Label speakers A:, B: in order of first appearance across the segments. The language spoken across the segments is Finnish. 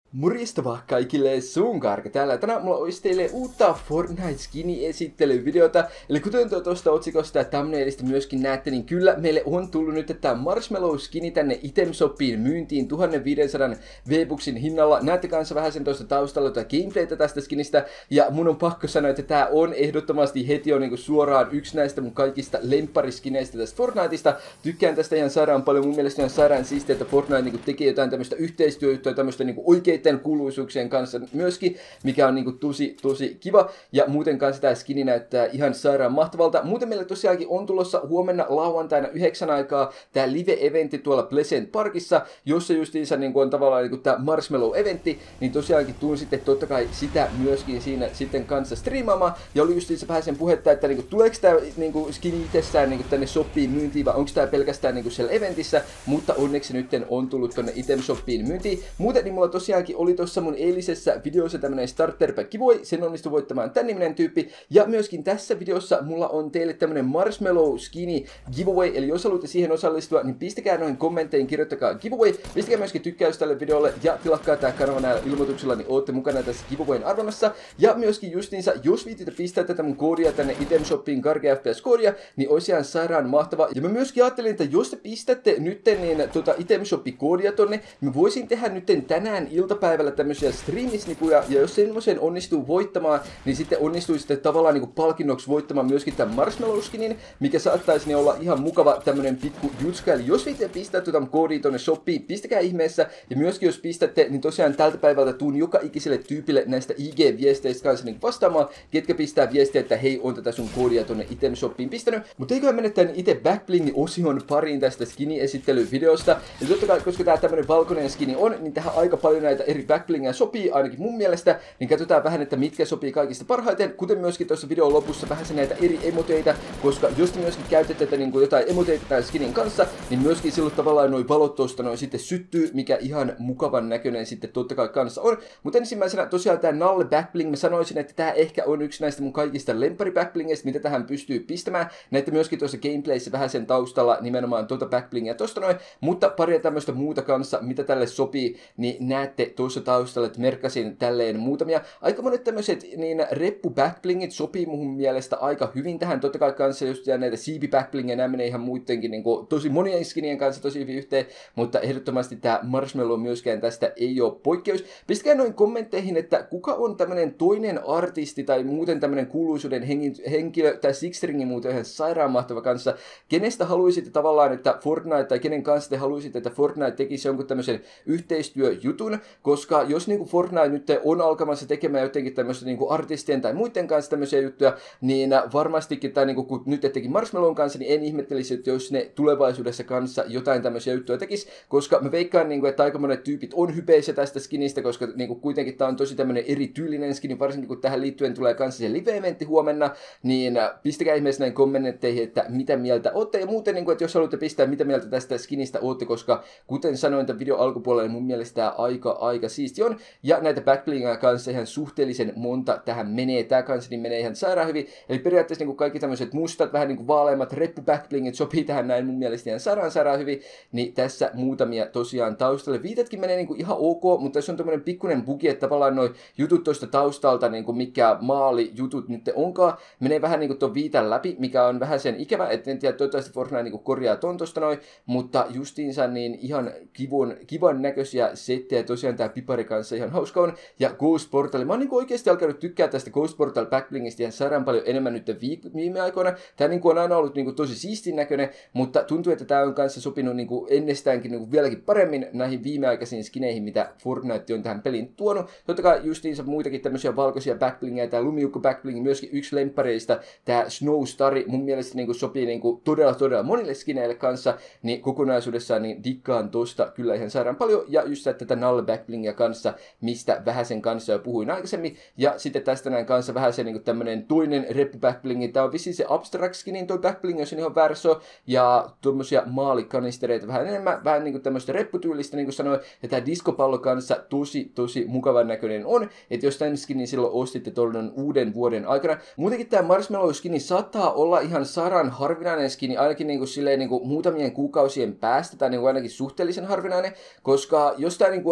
A: Morjesta vaan kaikille, Suunkarka täällä. Tänään mulla olisi teille uutta Fortnite Skin-esittelyvideota. Eli kuten tuosta otsikosta ja thumbnailista myöskin näette, niin kyllä meille on tullut nyt tämä Marshmallow Skini tänne Item Shopiin myyntiin 1500 V-Bucksin hinnalla. Näette kanssa vähän sen tuosta taustalla gameplaytä tästä skinistä. Ja mun on pakko sanoa, että tää on ehdottomasti heti jo niinku suoraan yksi näistä mun kaikista lemppariskineistä tästä Fortniteista. Tykkään tästä ihan sairaan paljon. Mun mielestä on sairaan siistiä, että Fortnite niinku tekee jotain tämmöistä yhteistyötä, tämmöistä niinku oikein kuuluisuuksien kanssa myöskin, mikä on niinku tosi kiva. Ja muuten kanssa tää skini näyttää ihan sairaan mahtavalta. Muuten meillä tosiaankin on tulossa huomenna lauantaina 9 aikaa tää live-eventti tuolla Pleasant Parkissa, jossa justiinsa niinku on tavallaan niinku tää Marshmallow-eventti, niin tosiaankin tuun sitten totta kai sitä myöskin siinä sitten kanssa striimaamaan. Ja oli justiinsa vähän sen puhetta, että niinku tuleeko tää niinku skini itsessään niinku tänne shopiin myyntiin, vai onko tää pelkästään niinku siellä eventissä, mutta onneksi nytten on tullut tonne Item Shopiin myyntiin. Muuten niin mulla tosiaankin oli tuossa mun eilisessä videossa tämmönen starter pack giveaway, sen onnistui voittamaan tän niminen tyyppi. Ja myöskin tässä videossa mulla on teille tämmönen Marshmallow Skini giveaway, eli jos haluatte siihen osallistua, niin pistäkää noihin kommentteihin, kirjoittakaa giveaway, pistäkää myöskin tykkäys tälle videolle ja tilakkaa tää kanava näillä ilmoituksilla, niin ootte mukana tässä giveawayn arvonnassa. Ja myöskin justiinsa, jos viititte pistää tätä mun koodia tänne Item Shopiin, Karge FPS koodia, niin olisi ihan sairaan mahtava. Ja mä myöskin ajattelin, että jos te pistätte nytten niin Item Shopin koodia tonne, niin voisin tehdä nytten tänään iltapäivällä tämmöisiä striimisnipuja, ja jos semmoisen onnistuu voittamaan, niin sitten onnistuisitte tavallaan niinku palkinnoksi voittamaan myöskin tämän Marshmallow Skinin, mikä saattaisi olla ihan mukava tämmönen pikku jutska. Eli jos viitte pistää koodia tonne shopiin, pistäkää ihmeessä, ja myöskin jos pistätte, niin tosiaan tältä päivältä tuun joka ikiselle tyypille näistä IG-viesteistä kanssa niin vastaamaan, ketkä pistää viestiä, että hei, on tätä sun koodia tonne Item Shopiin pistänyt. Mutta eiköhän mennä tän itse backbling-osion pariin tästä skini-esittelyvideosta. Ja totta kai, koska tää tämmönen valkoinen skini on, niin tähän aika paljon näitä eri backblingia sopii, ainakin mun mielestä, niin katsotaan vähän, että mitkä sopii kaikista parhaiten, kuten myöskin tuossa videon lopussa vähän näitä eri emoteita, koska jos te myöskin käytätte tätä niin jotain emoteita tämän skinin kanssa, niin myöskin silloin tavallaan noi valot tosta noin sitten syttyy, mikä ihan mukavan näköinen sitten totta kai kanssa on. Mutta ensimmäisenä tosiaan tää Nalle backbling, mä sanoisin, että tää ehkä on yksi näistä mun kaikista lemppari backblingeista, mitä tähän pystyy pistämään. Näette myöskin tuossa gameplayssä vähän sen taustalla nimenomaan backblingia tosta noin, mutta paria tämmöistä muuta kanssa, mitä tälle sopii, niin näette tuossa taustalla, että merkkasin tälleen muutamia. Aika monet tämmöiset niin reppu backblingit sopii mun mielestä aika hyvin tähän. Totta kai kanssa just näitä siipi backblingia, nämä menee ihan muidenkin niin tosi monien skinien kanssa tosi hyvin yhteen, mutta ehdottomasti tämä Marshmallow myöskään tästä ei ole poikkeus. Pistäkää noin kommentteihin, että kuka on tämmönen toinen artisti tai muuten tämmönen kuuluisuuden henkilö tai Sixstringi muuten ihan sairaan mahtava kanssa, kenestä haluaisitte tavallaan, että Fortnite tai kenen kanssa te haluaisitte, että Fortnite tekisi jonkun tämmöisen yhteistyöjutun, koska jos niinku Fortnite nyt on alkamassa tekemään jotenkin tämmöistä niinku artistien tai muiden kanssa tämmöisiä juttuja, niin varmastikin, tai niinku kun nyt teki Marshmallown kanssa, niin en ihmettelisi, että jos ne tulevaisuudessa kanssa jotain tämmöisiä juttuja tekisi, koska mä veikkaan, niinku, että aika monet tyypit on hypeissä tästä skinistä, koska niinku kuitenkin tää on tosi tämmönen erityylinen skini, varsinkin kun tähän liittyen tulee kanssa se live-eventti huomenna, niin pistäkää ihmeessä näin kommentteihin, että mitä mieltä ootte, ja muuten, niinku, että jos haluatte pistää, mitä mieltä tästä skinistä ootte, koska kuten sanoin tämän videon alkupuolella, niin mun mielestä tää aika siisti on, ja näitä backblingia kanssa ihan suhteellisen monta tähän menee, tää kanssa niin menee ihan sairaan hyvin, eli periaatteessa niin kaikki tämmöiset mustat, vähän niin kuin vaaleimmat reppu backblingit sopii tähän näin mun mielestä ihan sairaan hyvin, niin tässä muutamia tosiaan taustalle. Viitatkin menee niin kuin ihan ok, mutta tässä on tämmönen pikkuinen bugi, että tavallaan noi jutut tuosta taustalta, niin kuin mikä maali jutut nyt onkaan, menee vähän niin kuin ton viitan läpi, mikä on vähän sen ikävä, että en tiedä, toivottavasti Fortnite niin kuin korjaa ton tosta noin, mutta justiinsa niin ihan kivan näköisiä settejä, tosiaan tää pipari kanssa ihan hauska on, ja Ghost Portal, mä oon niinku oikeesti alkanut tykkää tästä Ghost Portal backblingista ihan sairaan paljon enemmän nyt viime aikoina. Tää niinku on aina ollut niinku tosi siistin näköinen, mutta tuntuu, että tää on kanssa sopinut niinku ennestäänkin niinku vieläkin paremmin näihin viimeaikaisiin skineihin, mitä Fortnite on tähän peliin tuonut. Totta kai justiinsa muitakin tämmöisiä valkoisia backblingeja, tää lumiukko backbling, myöskin yksi lemppareista, tää Snow Starry, mun mielestä niinku sopii niinku todella monille skineille kanssa, niin kokonaisuudessaan niin dikkaan tosta kyllä ihan sairaan paljon, ja just tätä Nalle backblingia kanssa, mistä vähän sen kanssa jo puhuin aikaisemmin, ja sitten tästä näin kanssa vähän se niinku tämmönen toinen reppu backblingi, tää on vissiin se abstract skinin toi backbling, jos on ihan värso, ja tommosia maalikanistereita vähän enemmän, vähän niinku tämmöistä repputyylistä, niin kuin sanoin, ja tää diskopallo kanssa tosi mukavan näköinen on, että jos tän skinin silloin ostitte tuolloin uuden vuoden aikana. Muutenkin tää Marshmallow skini saattaa olla ihan sairaan harvinainen skini, ainakin niinku silleen niinku muutamien kuukausien päästä, tai niinku ainakin suhteellisen harvinainen, koska jos tää niinku on tämmönen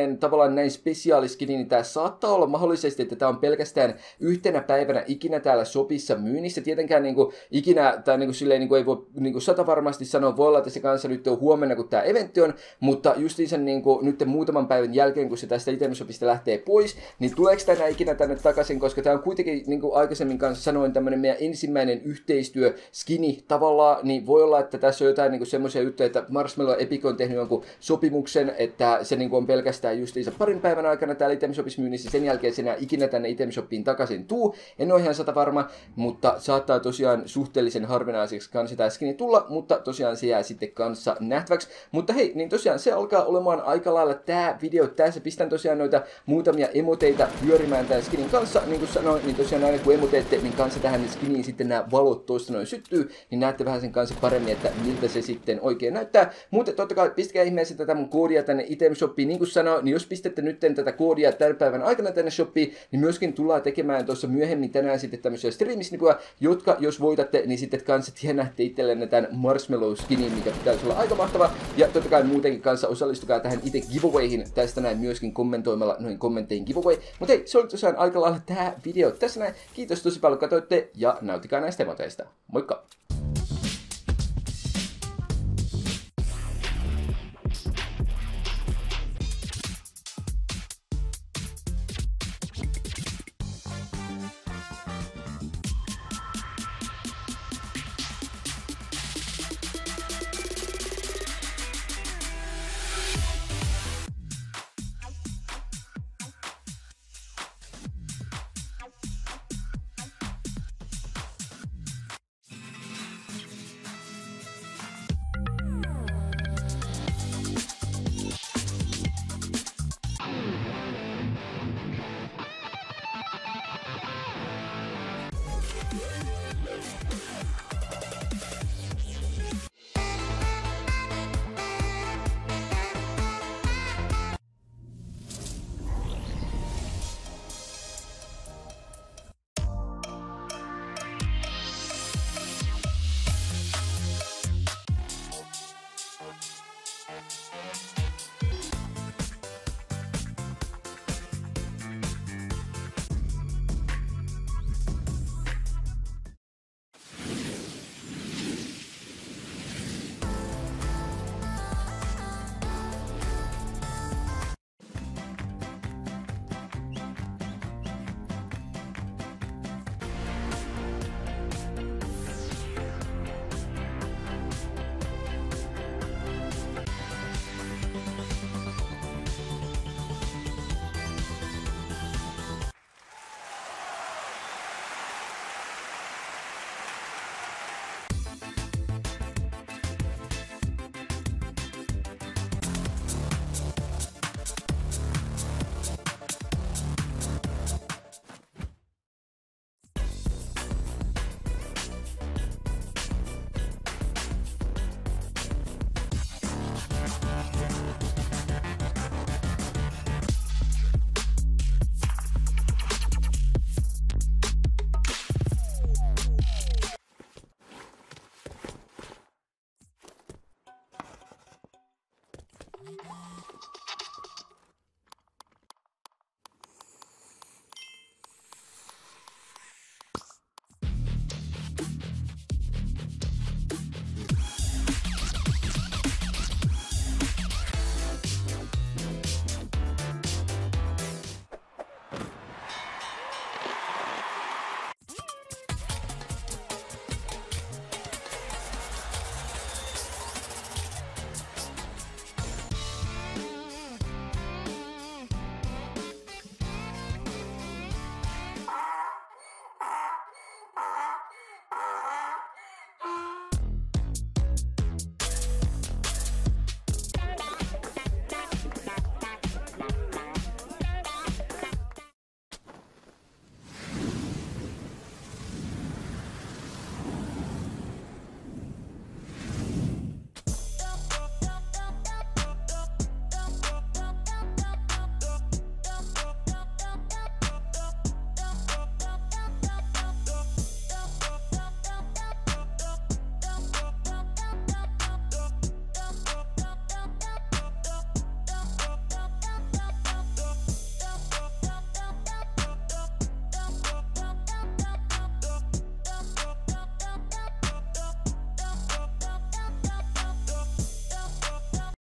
A: tämmönen tavallaan näin spesiaaliskini, niin tää saattaa olla mahdollisesti, että tää on pelkästään yhtenä päivänä ikinä täällä shopissa myynnissä. Tietenkään niinku ikinä, tai niinku silleen niinku ei voi niinku satavarmasti sanoa, voi olla, että se kanssa nyt on huomenna, kun tää eventti on, mutta justiinsa niinku nyt muutaman päivän jälkeen, kun se tästä itemshopista lähtee pois, niin tuleeko tänä ikinä tänne takaisin, koska tää on kuitenkin, niinku aikaisemmin kanssa sanoin, tämmönen meidän ensimmäinen yhteistyö skini tavallaan, niin voi olla, että tässä on jotain niinku semmoisia juttuja, että Marshmallow ja Epic on tehnyt jonkun sopimuksen, että se niinku on pelkästään justiinsa parin päivän aikana täällä itemshopissa myynnissä, sen jälkeen se enää ikinä tänne itemshopiin takaisin tuu. En ole ihan varma, mutta saattaa tosiaan suhteellisen harvinaiseksi kanssa tää skini tulla, mutta tosiaan se jää sitten kanssa nähtäväksi. Mutta hei, niin tosiaan se alkaa olemaan aika lailla tää video tässä. Pistän tosiaan noita muutamia emoteita pyörimään tämän skinin kanssa. Niin kuin sanoin, niin tosiaan aina kun emoteette, niin kanssa tähän skiniin sitten nämä valot tuosta noin syttyy, niin näette vähän sen kanssa paremmin, että miltä se sitten oikein näyttää. Mutta totta kai pistäkää ihmeessä tätä mun koodia tänne itemshopiin. Niin kuin sanoin, niin jos pistätte nyt tätä koodia tämän päivän aikana tänne shopiin, niin myöskin tullaan tekemään tuossa myöhemmin tänään sitten tämmöisiä streamisnipuja, jotka jos voitatte, niin sitten kanssa tienaatte itsellenne tämän Marshmallow skinin, mikä pitäisi olla aika mahtava. Ja totta kai muutenkin kanssa osallistukaa tähän itse giveawayhin tästä näin myöskin kommentoimalla noin kommentteihin giveaway. Mutta hei, se oli tosiaan aika lailla tää video tässä näin. Kiitos tosi paljon katsoitte ja nauttikaa näistä emoteista. Moikka!